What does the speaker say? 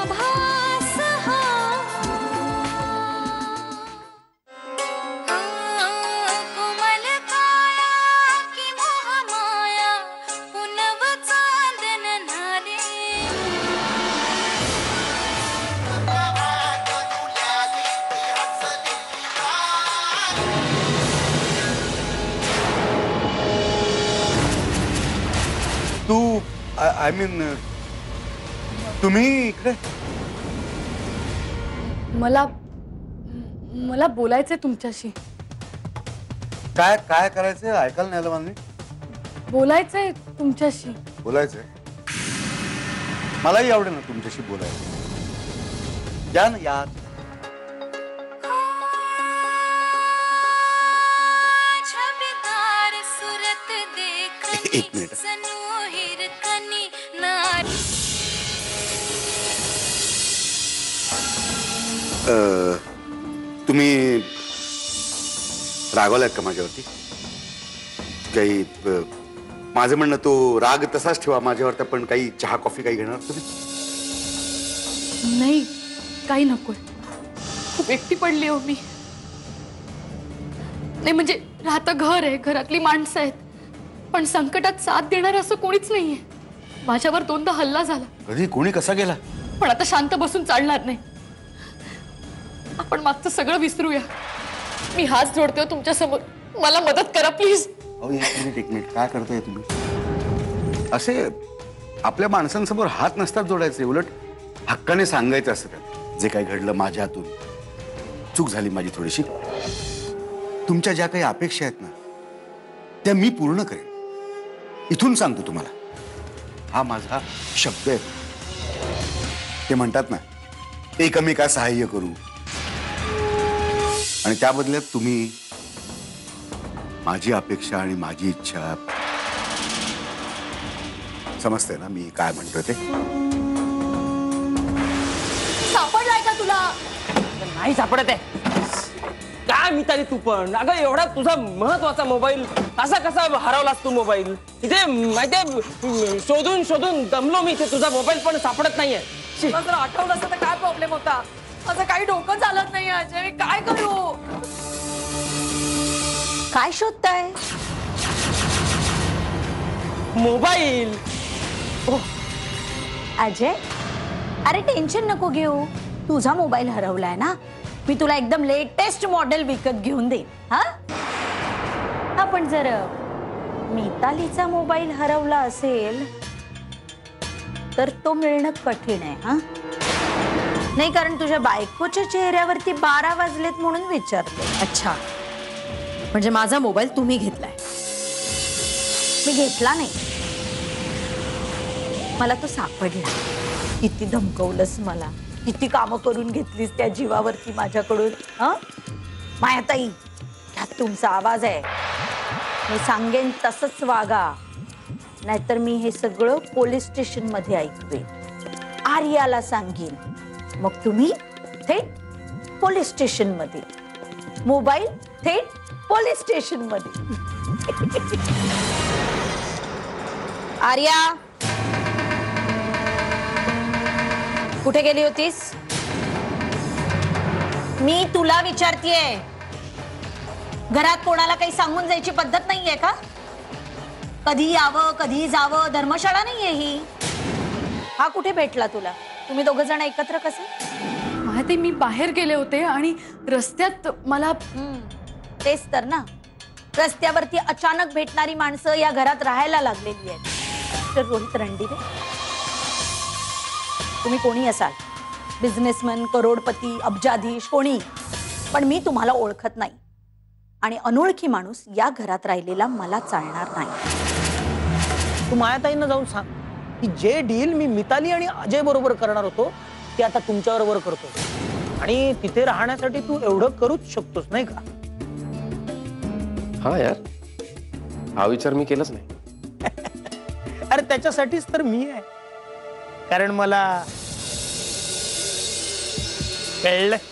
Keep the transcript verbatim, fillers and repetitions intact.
आभास हा कोमल काया की मोह माया पुनव चांदन नारे तू आय मीन तुम्ही इकडे मला मला बोलायचंय तुमच्याशी. काय काय करायचं ऐकायला नाही आलं मला. बोलायचंय तुमच्याशी. बोलायचंय मलाही आवडेल ना तुमच्याशी बोलायचं. या ना या. छबिदार सुरत देखनी एक मिनिट. सनोहिर कनी नारी तुम्ही रागवलात का माझ्यावरती? काही माझं म्हणणं तो राग तसाच ठेवा माझ्यावरती, पण काही चहा कॉफी काही घेणार तुम्ही? नाही काही नकोय. खूप एकटी पडली हो मी. नाही म्हणजे राहतं घर आहे, घरातली माणसं आहेत, पण संकटात साथ देणार असं कोणीच नाहीये. माझ्यावर दोनदा हल्ला झाला. कधी कोणी कसा गेला? पण आता शांत बसून चालणार नाही. आपण मागचं सगळं विसरूया. मी हात जोडते तुमच्या समोर. मला मदत करा प्लीज. अहो एक मिनिट एक मिनिट काय करताय तुम्ही? असे आपल्या माणसांसमोर हात नसतात जोडायचे, उलट हक्काने सांगायचं असतं त्यात जे काही घडलं माझ्या हातून. चूक झाली माझी थोडीशी. तुमच्या ज्या काही अपेक्षा आहेत ना त्या मी पूर्ण करेन. इथून सांगतो तुम्हाला, हा माझा शब्द आहे. ते म्हणतात ना एकमेका सहाय्य करू, आणि त्या बदल्यात तुम्ही माझी अपेक्षा आणि माझी इच्छा समजते ना मी काय म्हणतोय ते? सापडलाय का तुला? नाही सापडत आहे. काय मिताली तू पण? अगं एवढा तुझा महत्वाचा मोबाईल असा कसा हरवलास तू? मोबाईल इथे माहितीये शोधून शोधून दमलो मी. इथे तुझा मोबाईल पण सापडत नाहीये. जर आठवलं असतं तर काय प्रॉब्लेम होता? माझं काही डोकं चालत नाही अजय. मी काय करू? काय शोधताय? मोबाईल. अजय अरे टेन्शन नको घेऊ. तुझा मोबाईल हरवलाय ना, मी तुला एकदम लेटेस्ट मॉडेल विकत घेऊन देईन. हा हा पण जर मितालीचा मोबाईल हरवला असेल तर तो मिळणं कठीण आहे. हा नाही, कारण तुझ्या बायकोच्या चेहऱ्यावरती बारा वाजलेत म्हणून विचारते. अच्छा, म्हणजे माझा मोबाईल तुम्ही घेतलाय? मी घेतला नाही, मला तो सापडला. किती धमकवलंस मला, किती कामं करून घेतलीस त्या जीवावरती माझ्याकडून. हा मायाताई, ह्यात तुमचा आवाज आहे. मी सांगेन तसंच वागा, नाहीतर मी हे सगळं पोलीस स्टेशन मध्ये ऐकते. आर्याला सांगेन, मग तुम्ही थेट पोलीस स्टेशन मध्ये, मोबाईल थेट पोलीस स्टेशन मध्ये. आर्या कुठे गेली होतीस? मी तुला विचारतेय. घरात कोणाला काही सांगून जायची पद्धत नाहीये का? कधी यावं कधी जावं, धर्मशाळा नाहीये ही. हा कुठे भेटला तुला? तुम्ही दोघ जण एकत्र कसे? माहिती मी बाहेर गेले होते आणि रस्त्यात मला. तेच तर ना, रस्त्यावरती अचानक भेटणारी माणसं या घरात राहायला लागलेली आहेत. तर रोहित रणदिवे, तुम्ही कोणी असाल, बिझनेसमॅन, करोडपती, अब्जाधीश, कोणी, पण मी तुम्हाला ओळखत नाही. आणि अनोळखी माणूस या घरात राहिलेला मला चालणार नाही. तू मायाताईंना जाऊन सांग की जे डील मी मिताली आणि अजय बरोबर करणार होतो ते आता तुमच्या बरोबर करतो. आणि तिथे राहण्यासाठी तू एवढं करूच शकतोस नाही का? हा यार, हा विचार मी केलाच नाही. अरे त्याच्यासाठीच तर मी आहे, कारण मला कळलं